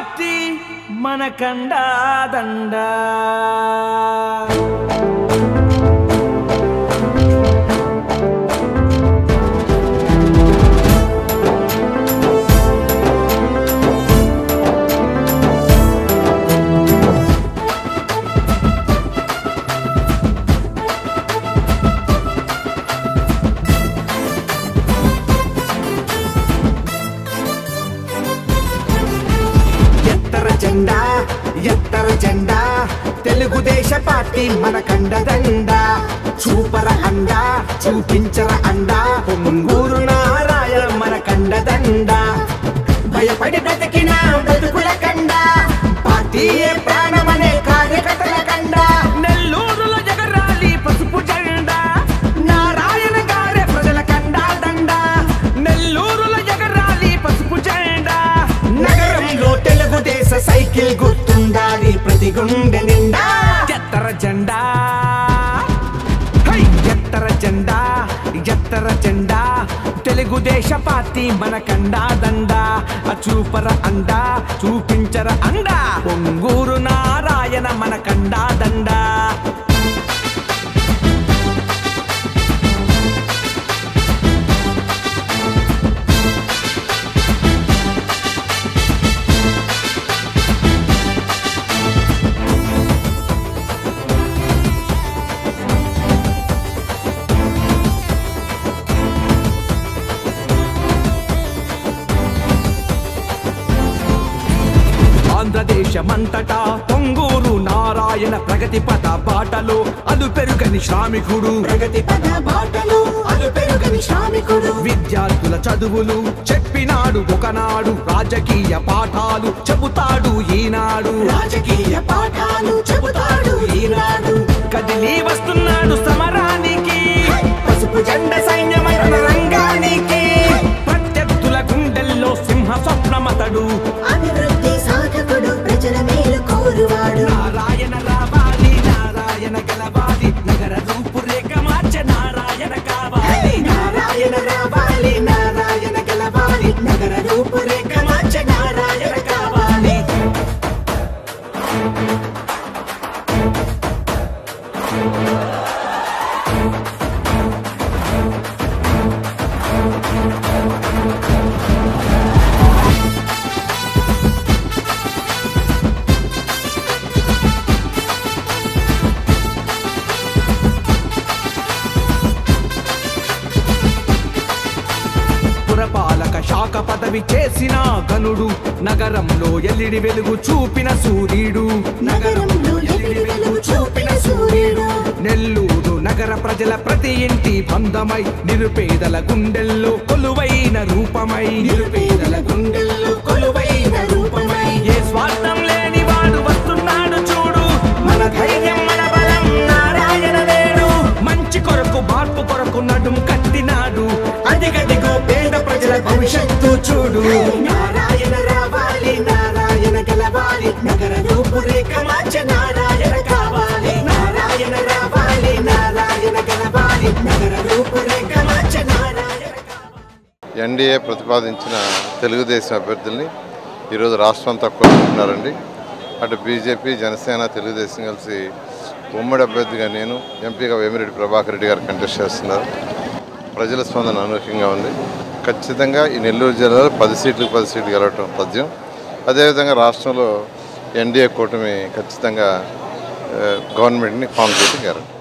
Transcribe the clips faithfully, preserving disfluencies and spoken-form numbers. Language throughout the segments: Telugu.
పార్టీ మనకండా దండా ఎత్తర జెండా తెలుగుదేశ పార్టీ మనకండ దండా చూపర అండా చూపించర అండా పొంగూరు నారాయణ మనకండ దండా భయపడి బ్రతికిన బ్రతుకుల కండ పార్టీ ప్రాణమనే కార్యకర్తల కండ నెల్లూరులో జగరాలి పసుపు జెండా నారాయణ గారే ప్రజల కండా దండా నెల్లూరులో జగరాలి పసుపు జెండా నగరంలో తెలుగుదేశ సైకిల్ గుర్తుండాలి ప్రతి గుండె నిండా ఎత్తర జెండా హై ఎత్తర జెండా ఎత్తర జెండా తెలుగుదేశ పార్టీ మనకండా దండా చూపర అండా చూపించర అండా పొంగూరు నారాయణ మనకండా దండా ఆంధ్రదేశమంతటా పొంగూరు నారాయణ ప్రగతి పద బాటలో అలు పెరుగని శ్రామికుడు ప్రగతి పద బాటలో అలు పెరుగని శ్రామికుడు విద్యార్థుల చదువులు చెప్పినాడు ఒకనాడు రాజకీయ పాఠాలు చెబుతాడు ఈనాడు రాజకీయ పాఠాలు చెబుతాడు ఈనాడు కదిలి వస్తున్నాడు సమరానికి పసుపు జెండ సైన్యమైన రంగానికి ప్రత్యర్థుల గుండెల్లో సింహ స్వప్నమతడు అభివృద్ధి సాధకుడు ప్రజల మేలు కోరువాడు నారాయణ రావాలి నారాయణ గెలవాలి నగర రూపురేఖ మార్చ నారాయణ కావాలి నారాయణ రావాలి నారాయణ గెలవాలి నగర రూపురేఖ మార్చ నారాయణ కావాలి పురపాలక శాఖ పదవి చేసిన గనుడు నగరంలో ఎల్లిడి వెలుగు చూపిన సూర్యుడు నగరంలో ఎల్లిడి వెలుగు చూపిన సూర్యుడు నెల్లూరు నగర ప్రజల ప్రతి ఇంటి బంధమై నిరుపేదల గుండెల్లో కొలువైన రూపమై నిరుపేదల గుండెల్లో కొలువైన రూపమై ఏ స్వార్థం లేని వాడు వస్తున్నాడు చూడు మన ధైర్యం మన బలం నారాయణ నేడు మంచి కొరకు మార్పు కొరకు నడుం కట్టినాడు అదిగదిగో పేద ప్రజల భవిష్యత్తు చూడు నారాయణ రావాలి నారాయణ గెలవాలి నగర రూపురేఖ మార్చ నారాయణ కావాలి నారాయణ రావాలి నారాయణ గెలవాలి నగర రూపురేఖ మార్చ నారాయణ కావాలి. ఎన్డీఏ ప్రతిపాదించిన తెలుగుదేశం అభ్యర్థుల్ని ఈరోజు రాష్ట్రం అంతా కోరుకుంటున్నారండి. అటు బీజేపీ జనసేన తెలుగుదేశం కలిసి ఉమ్మడి అభ్యర్థిగా నేను ఎంపీగా వేమిరెడ్డి ప్రభాకర్ రెడ్డి గారు కంటెస్ట్ చేస్తున్నారు. ప్రజల స్పందన అనూహ్యంగా ఉంది. ఖచ్చితంగా ఈ నెల్లూరు జిల్లాలో పది సీట్లకు పది సీట్లు గెలవటం తథ్యం. అదేవిధంగా రాష్ట్రంలో ఎన్డీఏ కూటమి ఖచ్చితంగా గవర్నమెంట్ని ఫామ్ చేయడం గ్యారెంటీ.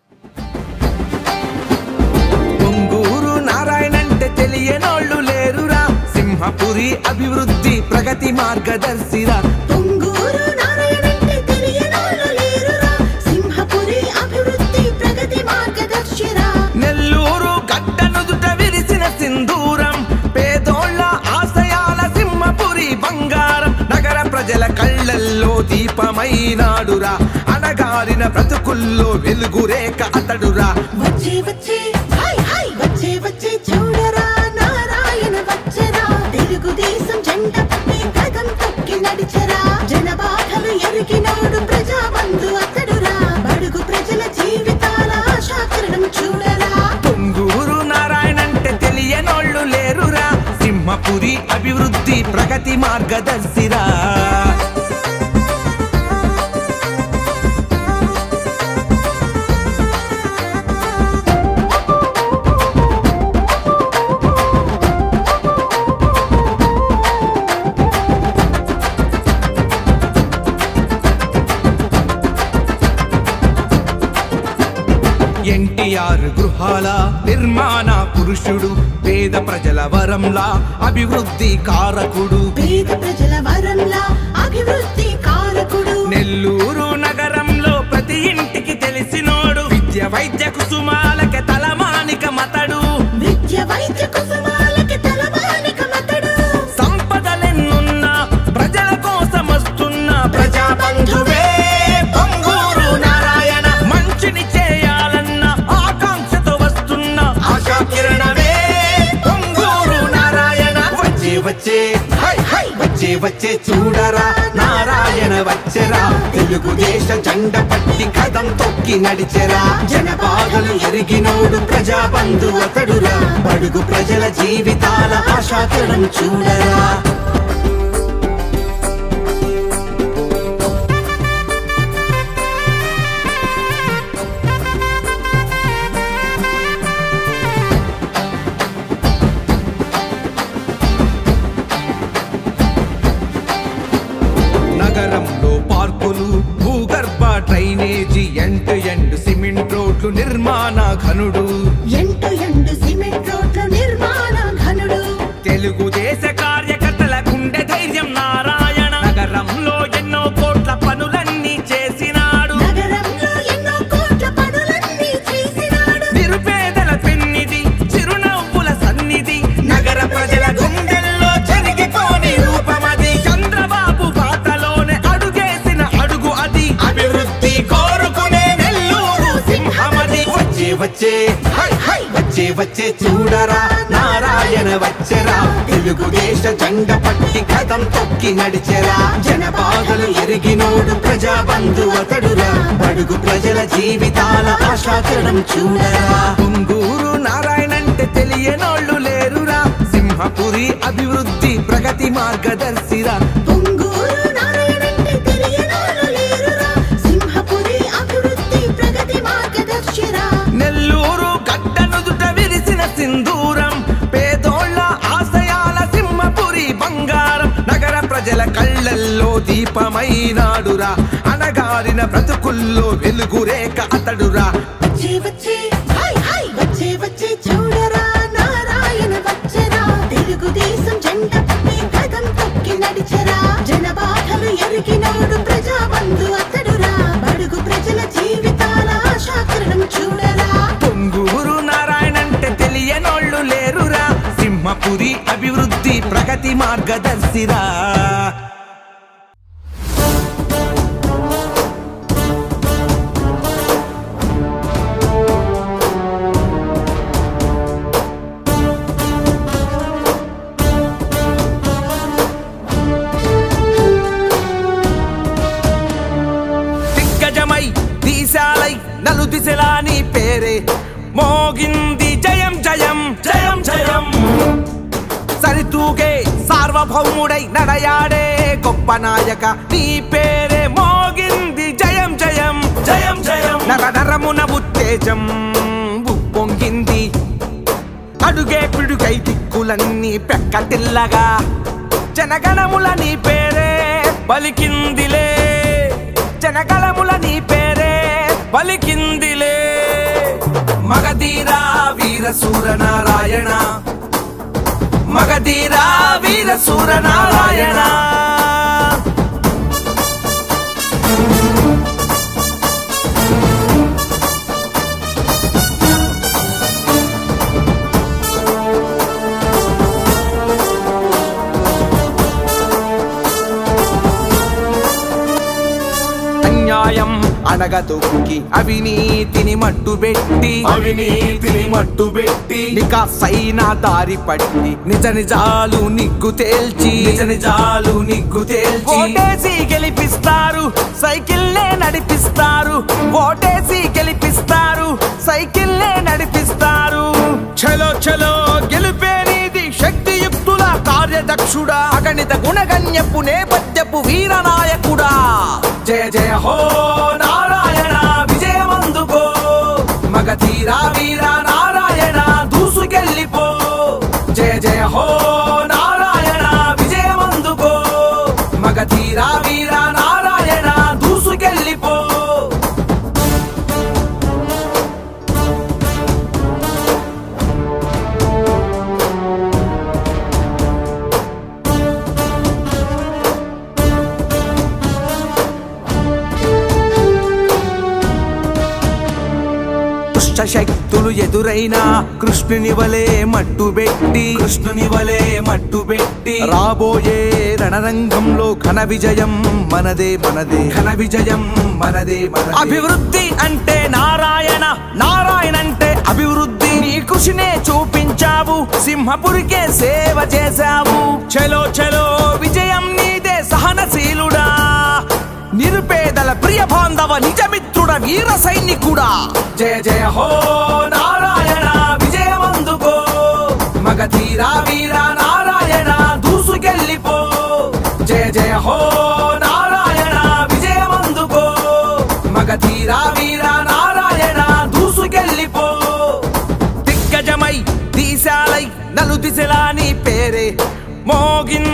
పొంగూరు నారాయణ అంటే తెలియనోళ్ళు లేరురా సింహపురి అభివృద్ధి ప్రగతి మార్గదర్శిరా పొంగూరు నారాయణ అంటే తెలియనోళ్ళు లేరురా సింహపురి అభివృద్ధి ప్రగతి మార్గదర్శిరా నెల్లూరు గడ్డనుదుట విరిసిన సింధూరం పేదోళ్ళ ఆశయాల సింహపురి బంగారం నగర ప్రజల కళ్ళల్లో దీపమైనాడురా అనగారిన బ్రతుకుల్లో వెలుగురేఖ అతడురా వచ్చే వచ్చే హై హై వచ్చే వచ్చే చూడరా నారాయణ వచ్చరా తెలుగుదేశం జెండ పట్టి గగం తొక్కి నడిచరా జనబాధలు ఎరిగినాడు ప్రజాబంధు అతడురా బడుగు ప్రజల జీవితాల ఆశాకిరణం చూడరా పొంగూరు నారాయణ అంటే తెలియనోళ్ళు లేరురా సింహపురి అభివృద్ధి ప్రగతి మార్గదర్శిరా గృహాల నిర్మాణ పురుషుడు పేద ప్రజల వరంలా అభివృద్ధి కారకుడు పేద ప్రజల వరంలా అభివృద్ధి కారకుడు నెల్లూరు నగరంలో ప్రతి ఇంటికి తెలిసినోడు విద్య వైద్య కుసుమాలకి తలమానిక మతడు విద్య వైద్య కుసుమాలకి తలమానిక మతడు సంపదలెన్నున్నా ప్రజల కోసం వస్తున్న ప్రజాబంధువే పొంగూరు నారాయణ మంచిని చేయాలన్న ఆకాంక్షతో వస్తున్న ఆశా కిరణమే పొంగూరు నారాయణ వచ్చే వచ్చే హై హై వచ్చే వచ్చే చూడరా నారాయణ వచ్చరా తెలుగుదేశ జెండ పట్టి కదం తొక్కి నడిచెరా జనబాధలు ఎరిగినోడు ప్రజాబంధు అతడురా బడుగు ప్రజల జీవితాల ఆశాకిరణం చూడరా నగరంలో పార్కులు భూగర్భ డ్రైనేజీ ఎంటు ఎండు సిమెంట్ రోడ్లు నిర్మాణ ఘనుడు ఎంటు ఎండు సిమెంట్ రోడ్ల నిర్మాణ ఘనుడు తెలుగుదేశ కార్యకర్తల గుండె ధైర్యం నారాయణ నగరంలో ఎన్నో కోట్ల పనులన్నీ చేసినాడు నగరంలో ఎన్నో కోట్ల పనులన్నీ చేసినాడు నిరుపేదల పెన్నిది చిరునవ్వుల సన్నిధి నగర ప్రజల గుండెల్లో చెరిగిపోని రూపమది చంద్రబాబు బాటలోనే అడుగేసిన అడుగు అది అభివృద్ధి కోరుకునే నెల్లూరు సింహమది వచ్చే వచ్చే హై హై వచ్చే వచ్చే చూడరా నారాయణ వచ్చరా తెలుగుదేశ జెండ పట్టి కదం తొక్కి నడిచెరా జనబాధలు ఎరిగినోడు ప్రజాబంధు అతడురా బడుగు ప్రజల జీవితాల ఆశాకిరణం చూడరా పొంగూరు నారాయణ అంటే తెలియనోళ్ళు లేరురా సింహపురి అభివృద్ధి ప్రగతి మార్గదర్శిరా పొంగూరు నారాయణంటే తెలియనోళ్ళు లేరురా సింహపురి అభివృద్ధి ప్రగతి మార్గదర్శిరా నెల్లూరు గడ్డనుదుట విరిసిన సింధూరం పేదోళ్ళ ఆశయాల సింహపురి బంగారం నగర ప్రజల కళ్ళల్లో దీపమైనాడురా అనగారిన బ్రతుకుల్లో వెలుగురేక అతడురా వచ్చే వచ్చే హై హై వచ్చే వచ్చే చూడరా నారాయణ వచ్చరా తెలుగుదేశం జెండ పట్టి కదం తొక్కి నడిచెరా జనబాధలు ఎరిగినోడు ప్రజాబంధు అతడురా బడుగు ప్రజల జీవితాల ఆశాకిరణం చూడరా పొంగూరు నారాయణ అంటే తెలియనోళ్ళు లేరురా సింహపురి అభివృద్ధి ప్రగతి మార్గదర్శిరా దిగ్గజమై దీశాలై నలు దిశలా నీ పేరే మోగింది జయం జయం జయం జయం సరితూగే సార్వభౌముడై నడయాడే గొప్ప నాయక నీ పేరే మోగింది జయం జయం జయం జయం నర నరమున ఉత్తేజం ఉప్పొంగింది అడుగే పిడుగై దిక్కులన్నీ పెక్కటిల్లగా జనగణముల నీ పేరే పలికిందిలే జనగణముల నీ పేరే పలికిందిలే మగధీరా వీర సూర నారాయణ మగధీరా వీర సూర నారాయణ అన్యాయం అణగదొక్కి అవినీతిని మట్టుబెట్టి అవినీతిని మట్టుబెట్టి నికాసైన దారి పట్టి నిజ నిజాలు నిగ్గు తేల్చి నిజ నిజాలు నిగ్గు తేల్చి ఓటేసి గెలిపిస్తారు సైకిల్లే నడిపిస్తారు ఓటేసి గెలిపిస్తారు సైకిల్లే నడిపిస్తారు చలో చలో గెలిపే నీది శక్తియుక్తుల కార్యదక్షుడా అగణిత గుణగణ్యపు నేపథ్యపు వీరనాయకుడా జయ జయ హో నారాయణ విజయమందుకో మగధీరా వీర నారాయణ దూసుకెళ్ళిపో జయ జయ హో నారాయణ విజయమందుకో మగధీరా వీర నారాయణ దూసుకెళ్ళిపో దుష్ట శక్తులు ఎదురైనా కృష్ణుని వలే మట్టుబెట్టి కృష్ణుని వలే మట్టుబెట్టి రాబోయే రణరంగంలో ఘన విజయం మనదే మనదే ఘన విజయం మనదే మనదే. అభివృద్ధి అంటే నారాయణ, నారాయణ అంటే అభివృద్ధి. నీ కృషినే చూపించావు, సింహపురికే సేవ చేశావు. చలో చలో విజయం నీదే సహనశీలుడా, నిరుపేదల ప్రియ బాంధవ నిజమిత్రుడ వీర సైనికుడా. జయ జయ హో నారాయణ విజయమందుకో, మగధీరా వీర నారాయణ దూసుకెళ్ళిపో. జయ జయ హో నారాయణ విజయమందుకో, మగధీరా వీర నారాయణ దూసుకెళ్ళిపో. దిగ్గజమై దీశాలై నలు దిశలా నీ పేరే మోగిన్